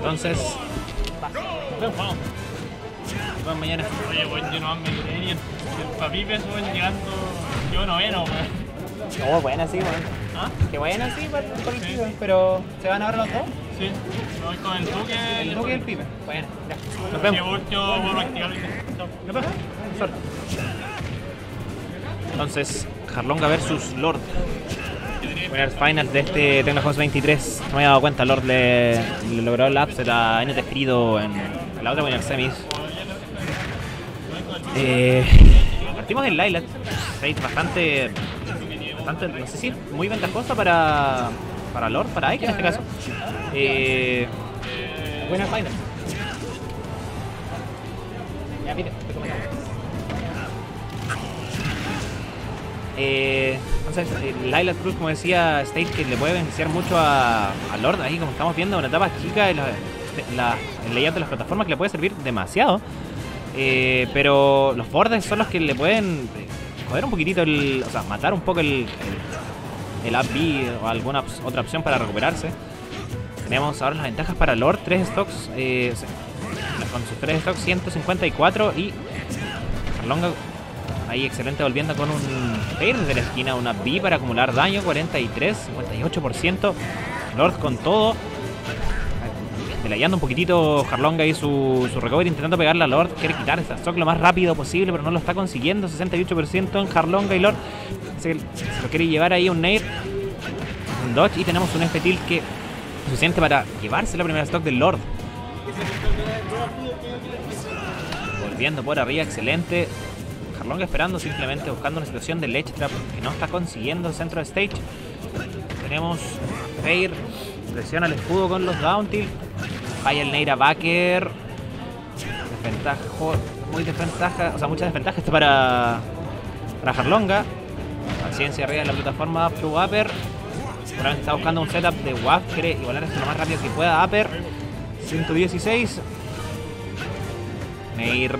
Entonces, vamos. Nos vemos mañana. Oye, bueno, yo no me quedé y el Papipe suben llegando. Yo noveno, weón. Oh, buena sí, weón. ¿Ah? Qué buena sí, por el Sí. Pipe. Pero, ¿se van ahora los dos? Sí, me voy con el Duque. El Duque y el Pipe. Bueno, ya. Nos Que vemos. yo vuelvo a activar el Chao. Nos vemos. Suerte. Entonces, Harlonga versus Lord. Winners Finals de este Tecnohouse 23. No me había dado cuenta, Lord le logró el upset a NT Espíritu en la otra Winners Semis. Partimos en Lilac. Bastante, no sé si muy ventajosa para Lord, para Ike en este caso. Winners Finals. Ya, mire, te comentamos. Entonces, Lilac Cruz, como decía State, que le puede beneficiar mucho a Lord. Ahí, como estamos viendo, una etapa chica el layout de las plataformas que le puede servir demasiado. Pero los bordes son los que le pueden joder un poquitito, o sea, matar un poco el up B o alguna otra opción para recuperarse. Tenemos ahora las ventajas para Lord, 3 stocks, con sus 3 stocks 154 y Harlonga ahí excelente volviendo con un fair desde la esquina, una B para acumular daño, 43, 58%, Lord con todo. Delayando un poquitito Harlonga y su recovery, intentando pegarle a Lord. Quiere quitar esta stock lo más rápido posible, pero no lo está consiguiendo. 68% en Harlonga y Lord se lo quiere llevar ahí un Nair, un dodge, y tenemos un F-Tilt que es suficiente para llevarse la primera stock del Lord. Volviendo por arriba, excelente. Harlonga esperando, simplemente buscando una situación de ledge trap que no está consiguiendo el centro de stage. Tenemos Fair, presiona el escudo con los down tilt. Falla el Nair a Backer. Desventaja, o sea, mucha desventaja esto para Harlonga. Paciencia arriba de la plataforma up to upper. Probablemente está buscando un setup de WAF, quiere igualar esto lo más rápido que pueda. Upper 116. Nair.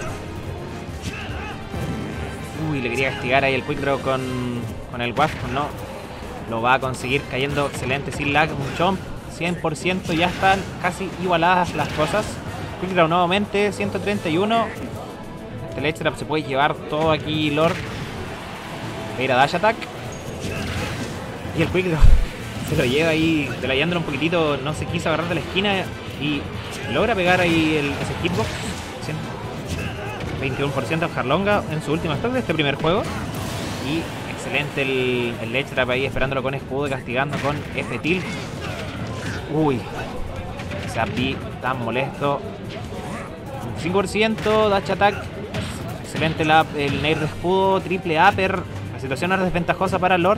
Uy, le quería castigar ahí el quick draw con el WAF, no lo va a conseguir cayendo excelente sin lag, un chomp 100%, ya están casi igualadas las cosas. Quick draw nuevamente, 131. Este ledge trap se puede llevar todo aquí Lord. Va a ir a dash attack. Y el quick draw se lo lleva ahí, delayándolo un poquitito, no se quiso agarrar de la esquina y logra pegar ahí ese hitbox. 21% a Harlonga en su última stock de este primer juego. Y excelente el ledge trap ahí, esperándolo con escudo y castigando con F-Tilt. Uy, ese B tan molesto. 5%, dash attack. Excelente el Nair de escudo, triple upper. La situación ahora es desventajosa para Lord.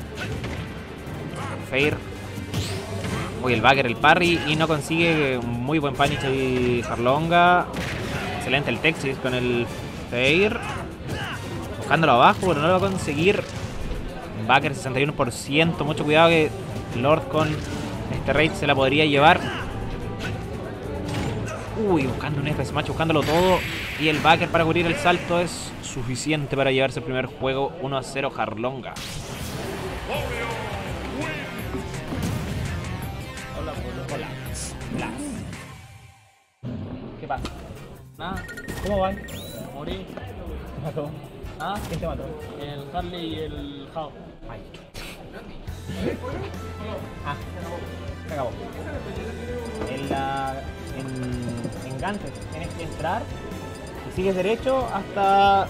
Fair. Uy, el Backer, el parry, y no consigue un muy buen punish ahí Harlonga. Excelente el Texas con el Fair. Buscándolo abajo, pero no lo va a conseguir. Backer 61%. Mucho cuidado que Lord con este raid se la podría llevar. Uy, buscando un F-Smash, buscándolo todo. Y el Backer para cubrir el salto es suficiente para llevarse el primer juego. 1-0 Harlonga. Hola. ¿Qué pasa? Nada, ¿Cómo van? morí. ¿Te mató? Ah, ¿Quién te mató? el Harley y el Jao. Ay. Se acabó. En Gantes tienes que entrar y sigues derecho hasta...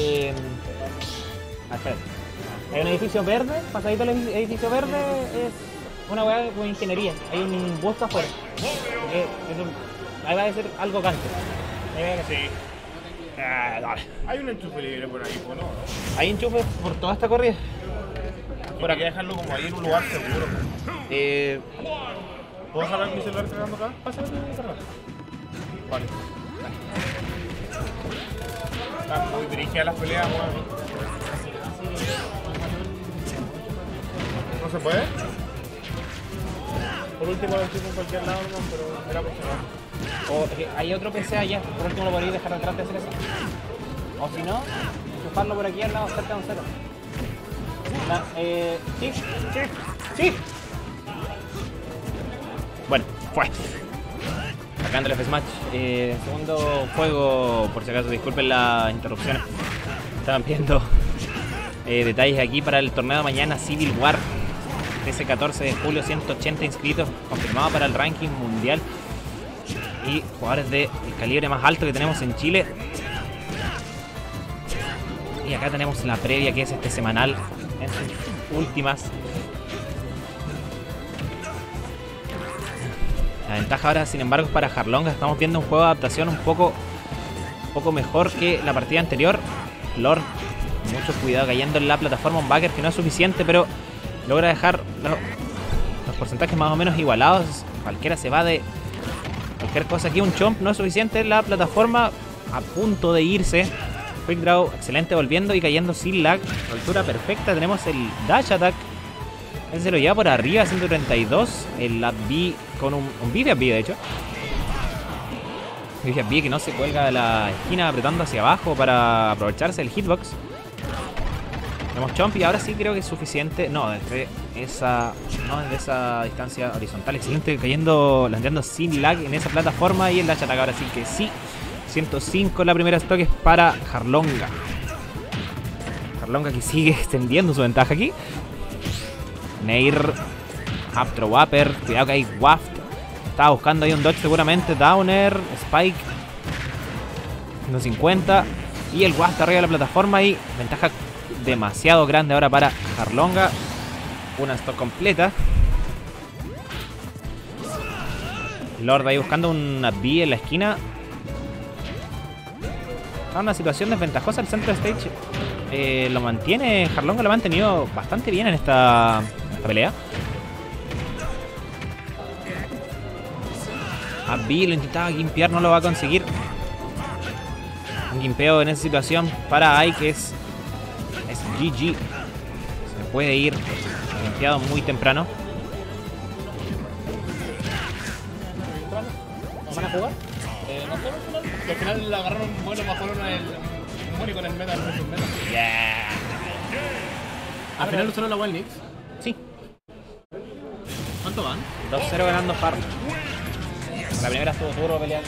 espera. Hay un edificio verde, pasadito al edificio verde es una weá de ingeniería. Hay un bus afuera. Ahí va a ser algo Gantes. Sí. Dale. Hay un enchufe libre por ahí, ¿no? Hay enchufes por toda esta corrida. Por aquí dejarlo como ahí en un lugar seguro. ¿Puedo dejar mi celular cargando acá? Pásame mi celular. Vale. Está muy dirigida a las peleas, weón. ¿No se puede? Por último lo enchufo en cualquier lado, no, pero era por celular. O hay otro PC allá, por último lo podéis dejar atrás de hacer eso. O si no, enchufarlo por aquí al lado cerca de un cero. Sí. Bueno, fue. Sacando el F-Smash. Segundo juego, por si acaso, disculpen la interrupción. Estaban viendo detalles aquí para el torneo de mañana, Civil War. Ese 14 de julio, 180 inscritos, confirmado para el ranking mundial. Y jugadores del calibre más alto que tenemos en Chile. Y acá tenemos la previa, que es este semanal en sus últimas. La ventaja ahora, sin embargo, es para Harlonga. Estamos viendo un juego de adaptación un poco mejor que la partida anterior. Lord, mucho cuidado cayendo en la plataforma. Un backer que no es suficiente, pero logra dejar los porcentajes más o menos igualados. Cualquiera se va de cualquier cosa aquí. Un chomp no es suficiente. La plataforma a punto de irse. Quick draw, excelente, volviendo y cayendo sin lag. Altura perfecta. Tenemos el dash attack. Ese se lo lleva por arriba, 132. El up B con un Vivian B, de hecho. Vivian B que no se cuelga de la esquina, apretando hacia abajo para aprovecharse del hitbox. Tenemos chomp y ahora sí creo que es suficiente. No, desde esa distancia horizontal. Excelente, cayendo, landeando sin lag en esa plataforma. Y el dash attack ahora sí que sí. 105 la primera stock es para Harlonga. Harlonga que sigue extendiendo su ventaja aquí. Nair, up throw upper, cuidado que hay waft. Estaba buscando ahí un dodge seguramente. Downer, Spike 150. Y el waft arriba de la plataforma. Y ventaja demasiado grande ahora para Harlonga. Una stock completa. Lord ahí buscando una B en la esquina. Está en una situación desventajosa el centro de stage. Lo mantiene, Harlonga lo ha mantenido bastante bien en esta pelea. A B lo intentaba gimpear, no lo va a conseguir. Un gimpeo en esa situación para Ai, que es GG. Se puede ir gimpeado muy temprano. ¿Van a jugar? No sé, porque al final le agarraron bueno más por uno el Mónico en el meta. Yeah. Al final usaron la Wild Knicks. Sí. ¿Cuánto van? 2-0 ganando Farm. La primera estuvo duro peleando.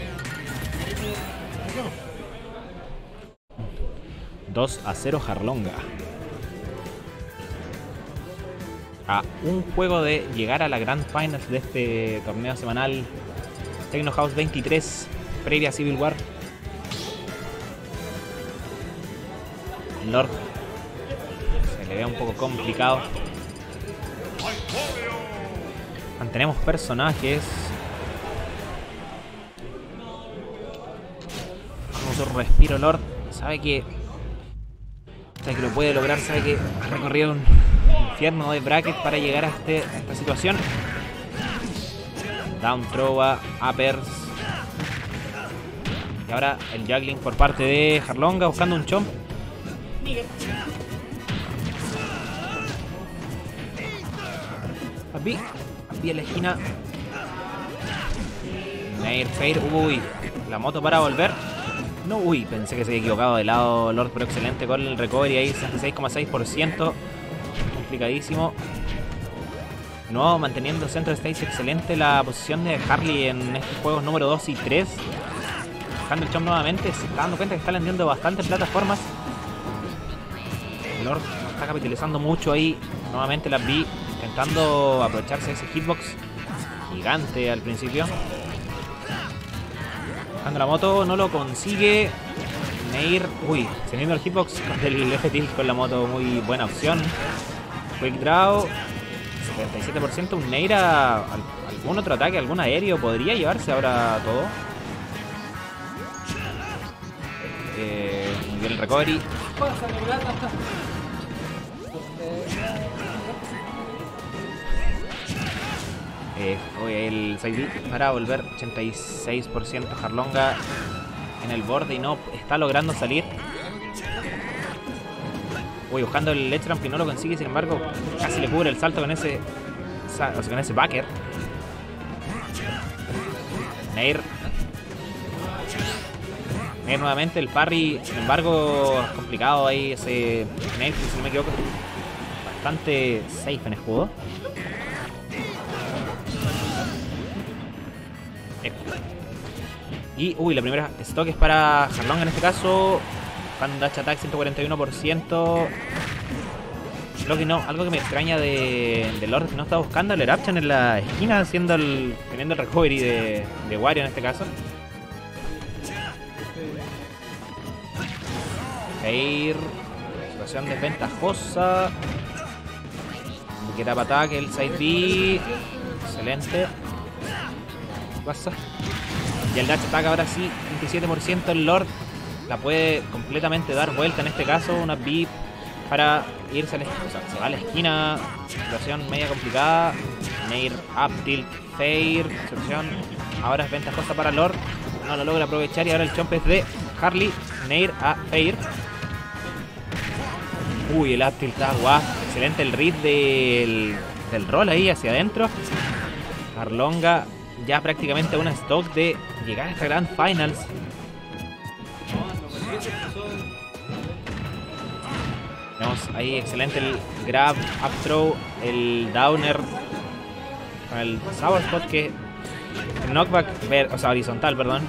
2-0 Harlonga. A un juego de llegar a la Grand Finals de este torneo semanal Techno House 23, previa Civil War. Lord se le ve un poco complicado. Mantenemos personajes. Vamos un respiro, Lord. Sabe que lo puede lograr. Sabe que ha recorrido un infierno de bracket para llegar a esta situación. Down throw a uppers. Y ahora el juggling por parte de Harlonga buscando un chomp. Abi en la esquina. Nair Fair. Uy, la moto para volver. No, uy, pensé que se había equivocado de lado Lord, pero excelente con el recovery ahí, 66,6%. Complicadísimo. No, manteniendo centro de stage, excelente la posición de Harley en estos juegos número 2 y 3. Buscando el chomp nuevamente, se está dando cuenta que está landeando bastantes plataformas. Lord está capitalizando mucho ahí. Nuevamente la B intentando aprovecharse de ese hitbox gigante al principio. Buscando la moto, no lo consigue. Nair, uy, teniendo el hitbox del F-Tilt con la moto, muy buena opción. Quick draw, 77%. Un Nair algún otro ataque, algún aéreo podría llevarse ahora todo. Muy bien el recovery. El side para volver 86%. Harlonga en el borde y no está logrando salir. Buscando el edge ramp y no lo consigue, sin embargo casi le cubre el salto con ese backer. Nair nuevamente el parry, sin embargo es complicado ahí ese Nair, si no me equivoco, bastante safe en el juego. Y, uy, la primera stock es para Harlong en este caso. Buscando dash attack 141%. Lo que no, algo que me extraña de Lord que no está buscando el Eruption en la esquina, teniendo el recovery de Wario en este caso. Fair. Situación desventajosa. Get up attack, el side B. Excelente. ¿Qué pasa? Y el dash attack ahora sí, 27%. El Lord la puede completamente dar vuelta en este caso. Una B para irse a la esquina. O sea, se va a la esquina. Situación media complicada. Nair up tilt fair. Situación ahora es ventajosa para Lord. No lo logra aprovechar y ahora el chomp es de Harley. Nair a fair. Uy, el up tilt está guau. Excelente el read del roll ahí hacia adentro. Arlonga ya prácticamente una stock de llegar a esta Grand Finals. Tenemos ahí excelente el grab, up throw, el downer con el sour spot que el knockback, o sea horizontal, perdón.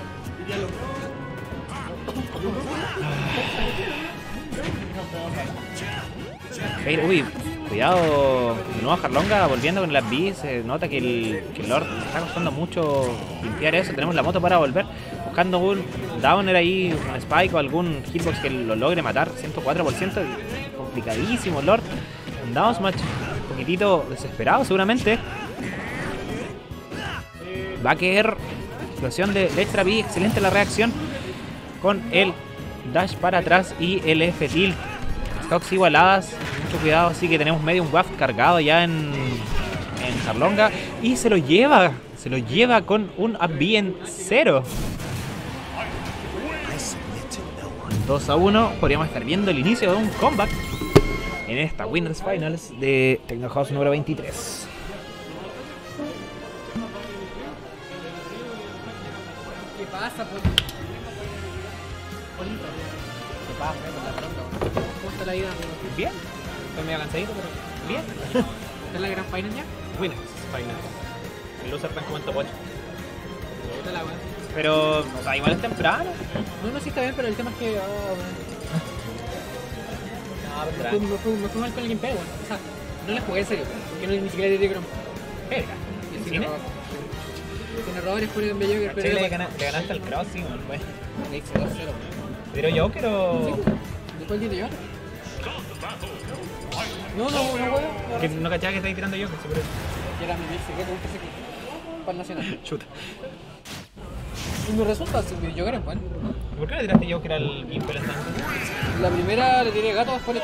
Uy, cuidado, de nuevo Harlonga volviendo con las B. Se nota que el Lord está costando mucho limpiar eso. Tenemos la moto para volver, buscando un downer ahí, un spike o algún hitbox que lo logre matar. 104%, complicadísimo Lord. Un down smash un poquitito desesperado seguramente. Va a caer situación de extra B. Excelente la reacción con el dash para atrás y el F tilt. Stocks igualadas, mucho cuidado, así que tenemos medio un waft cargado ya en Harlonga y se lo lleva con un up B en 0. 2-1, podríamos estar viendo el inicio de un comeback en esta Winners Finals de Techno House número 23. ¿Qué pasa, pues? Bonito. ¿Qué pasa, ¿cómo está la vida, amigo? Bien, estoy medio cansadito, pero bien. ¿Está en la gran final ya? Winners Finals. El loser están como en top 8. Está la buena. Pero, o sea, igual es temprano. No, sí está bien, pero el tema es que... me fue mal con el gameplay, bueno. O sea, no le jugué en serio, porque no, ni siquiera le dieron pega. Y sin errores fue el gameplay Joker, pero... Le ganaste al Crossing, pues. Le hice 2-0. ¿Pero Joker o...? Sí, después el día de Joker. No, huevo. Que no cachaba que estáis tirando Joker, seguro. Que era mi secreto, un secreto. Para el nacional. Chuta. Y me resulta, si mi Joker es bueno. ¿Por qué le tiraste Joker al Impel entonces? La primera le tiré gato, después le...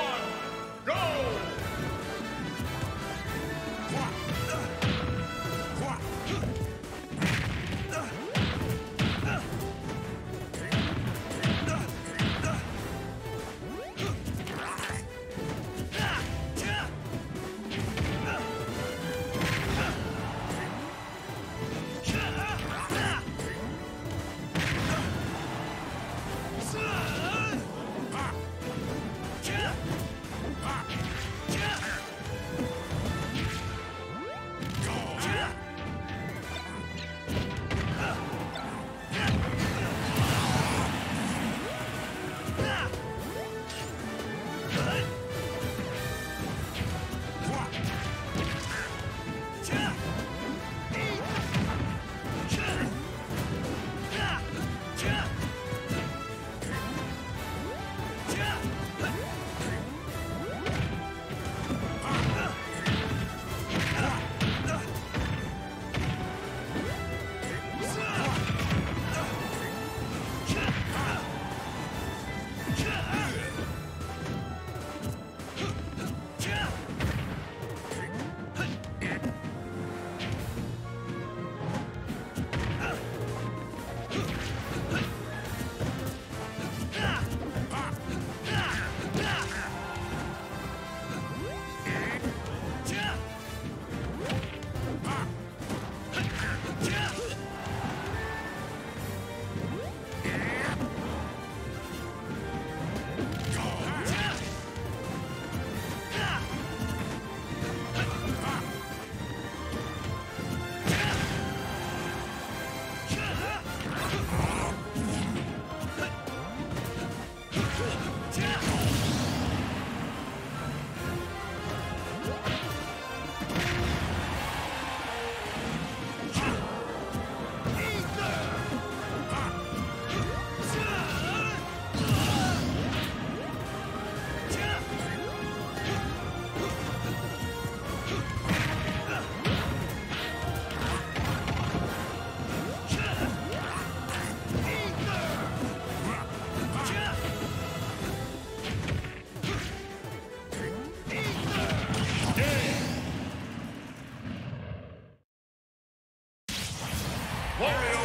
Warrior.